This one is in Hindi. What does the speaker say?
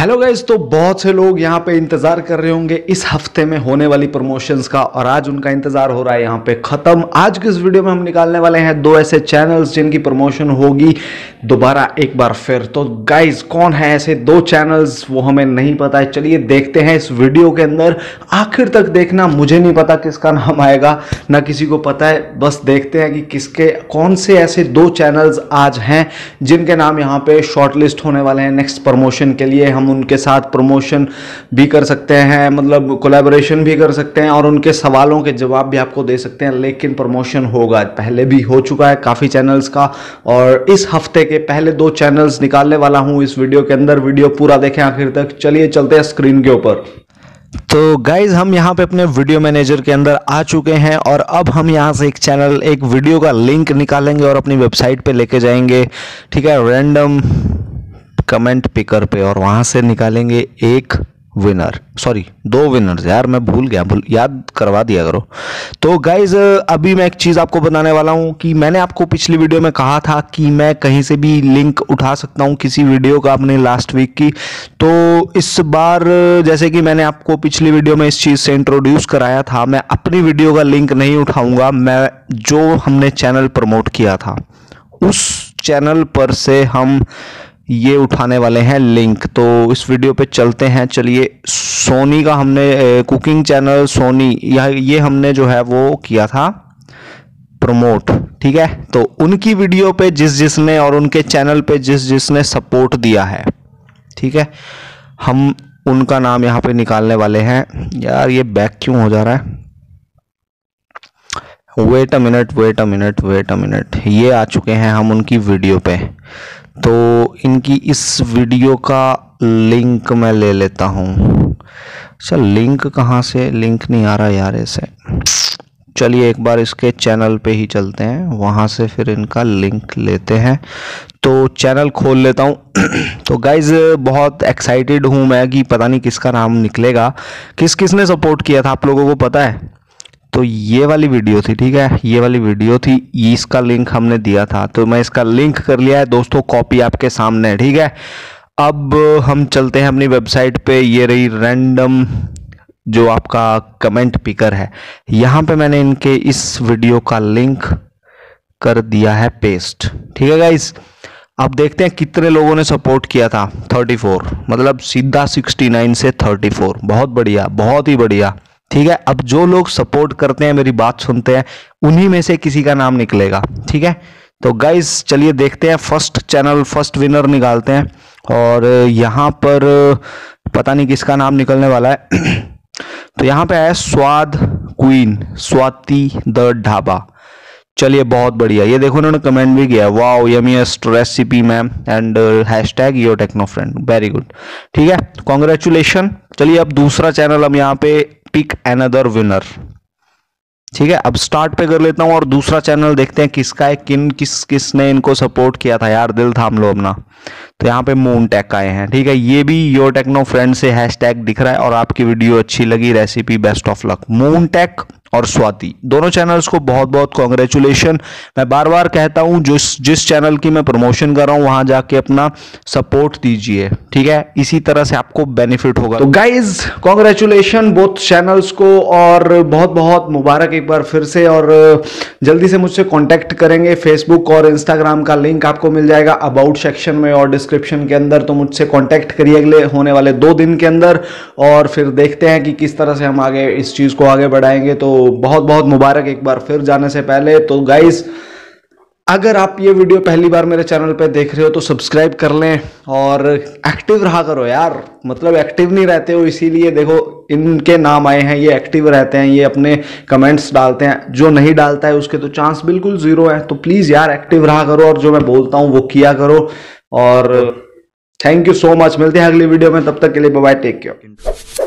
हेलो गाइस, तो बहुत से लोग यहाँ पे इंतजार कर रहे होंगे इस हफ्ते में होने वाली प्रमोशंस का, और आज उनका इंतजार हो रहा है यहाँ पे खत्म। आज की इस वीडियो में हम निकालने वाले हैं दो ऐसे चैनल्स जिनकी प्रमोशन होगी दोबारा एक बार फिर। तो गाइस, कौन है ऐसे दो चैनल्स वो हमें नहीं पता है। चलिए देखते हैं इस वीडियो के अंदर, आखिर तक देखना। मुझे नहीं पता किसका नाम आएगा, ना किसी को पता है, बस देखते हैं कि किसके कौन से ऐसे दो चैनल्स आज हैं जिनके नाम यहाँ पे शॉर्टलिस्ट होने वाले हैं नेक्स्ट प्रमोशन के लिए। हम उनके साथ प्रमोशन भी कर सकते हैं, मतलब कोलैबोरेशन भी कर सकते हैं और उनके सवालों के जवाब भी आपको दे सकते हैं। लेकिन प्रमोशन होगा, पहले भी हो चुका है काफ़ी चैनल्स का, और इस हफ्ते के पहले दो चैनल्स निकालने वाला हूं इस वीडियो के अंदर। वीडियो पूरा देखें आखिर तक। चलिए चलते हैं स्क्रीन के ऊपर। तो गाइज, हम यहाँ पे अपने वीडियो मैनेजर के अंदर आ चुके हैं और अब हम यहाँ से एक वीडियो का लिंक निकालेंगे और अपनी वेबसाइट पे लेके जाएंगे, ठीक है, रैंडम कमेंट पिकर पे, और वहाँ से निकालेंगे एक विनर, सॉरी दो विनर्स, यार मैं भूल गया, याद करवा दिया करो। तो गाइज, अभी मैं एक चीज़ आपको बताने वाला हूँ कि मैंने आपको पिछली वीडियो में कहा था कि मैं कहीं से भी लिंक उठा सकता हूँ किसी वीडियो का अपने लास्ट वीक की। तो इस बार जैसे कि मैंने आपको पिछली वीडियो में इस चीज़ से इंट्रोड्यूस कराया था, मैं अपनी वीडियो का लिंक नहीं उठाऊँगा, मैं जो हमने चैनल प्रमोट किया था उस चैनल पर से हम ये उठाने वाले हैं लिंक। तो इस वीडियो पे चलते हैं। चलिए, सोनी का हमने कुकिंग चैनल सोनी, ये हमने जो है वो किया था प्रमोट, ठीक है। तो उनकी वीडियो पे जिसने और उनके चैनल पे जिसने सपोर्ट दिया है, ठीक है, हम उनका नाम यहाँ पे निकालने वाले हैं। यार ये बैक क्यों हो जा रहा है? वेट अ मिनट, ये आ चुके हैं हम उनकी वीडियो पे। तो इनकी इस वीडियो का लिंक मैं ले लेता हूँ। अच्छा, लिंक कहाँ से? लिंक नहीं आ रहा यार ऐसे। चलिए एक बार इसके चैनल पे ही चलते हैं, वहाँ से फिर इनका लिंक लेते हैं। तो चैनल खोल लेता हूँ। तो गाइज, बहुत एक्साइटेड हूँ मैं कि पता नहीं किसका नाम निकलेगा। किसने सपोर्ट किया था आप लोगों को पता है? तो ये वाली वीडियो थी, ठीक है, ये वाली वीडियो थी, इसका लिंक हमने दिया था। तो मैं इसका लिंक कर लिया है दोस्तों, कॉपी आपके सामने है, ठीक है। अब हम चलते हैं अपनी वेबसाइट पे। ये रही रैंडम जो आपका कमेंट पिकर है, यहाँ पे मैंने इनके इस वीडियो का लिंक कर दिया है पेस्ट, ठीक है गाइस। अब देखते हैं कितने लोगों ने सपोर्ट किया था। 34, मतलब सीधा 69 से 34, बहुत बढ़िया, बहुत ही बढ़िया, ठीक है। अब जो लोग सपोर्ट करते हैं, मेरी बात सुनते हैं, उन्हीं में से किसी का नाम निकलेगा, ठीक है। तो गाइस चलिए देखते हैं, फर्स्ट विनर निकालते हैं, और यहाँ पर पता नहीं किसका नाम निकलने वाला है। तो यहाँ पे है स्वाद क्वीन, स्वाति द ढाबा। चलिए बहुत बढ़िया, ये देखो उन्होंने कमेंट भी किया, wow yummiest recipe ma'am and hashtag your techno friend, very good, ठीक है, कॉन्ग्रेचुलेशन। चलिए अब दूसरा चैनल हम यहाँ पे पिक अनदर विनर, ठीक है। अब स्टार्ट पे कर लेता हूँ और दूसरा चैनल देखते हैं किसका है, किसने इनको सपोर्ट किया था। यार दिल थाम लो अपना। तो यहाँ पे मून टेक आए हैं, ठीक है, ये भी योर टेक्नो फ्रेंड से हैशटैग दिख रहा है, और आपकी वीडियो अच्छी लगी, recipe best of luck. Moon tech और स्वाति, दोनों चैनल्स को बहुत बहुत कॉन्ग्रेचुलेशन। मैं बार बार कहता हूं, जिस चैनल की मैं प्रमोशन कर रहा हूं वहां जाके अपना सपोर्ट दीजिए, ठीक है, इसी तरह से आपको बेनिफिट होगा। तो गाइज, कॉन्ग्रेचुलेशन बोथ चैनल्स को, और बहुत बहुत मुबारक एक बार फिर से। और जल्दी से मुझसे कांटेक्ट करेंगे, फेसबुक और इंस्टाग्राम का लिंक आपको मिल जाएगा अबाउट सेक्शन में और डिस्क्रिप्शन के अंदर। तो मुझसे कांटेक्ट करिए अगले होने वाले 2 दिन के अंदर, और फिर देखते हैं कि किस तरह से हम आगे इस चीज को आगे बढ़ाएंगे। तो बहुत बहुत मुबारक एक बार फिर जाने से पहले। तो गाइस, अगर आप ये वीडियो पहली बार मेरे चैनल पे देख रहे हो तो सब्सक्राइब कर लें और एक्टिव रहा करो यार, मतलब एक्टिव नहीं रहते हो, इसीलिए देखो इनके नाम आए हैं। ये एक्टिव रहते हैं, ये अपने कमेंट्स डालते हैं, जो नहीं डालता है उसके तो चांस बिल्कुल जीरो है। तो प्लीज यार एक्टिव रहा करो और जो मैं बोलता हूँ वो किया करो। और थैंक यू सो मच, मिलते हैं अगली वीडियो में, तब तक के लिए बाय बाय, टेक केयर।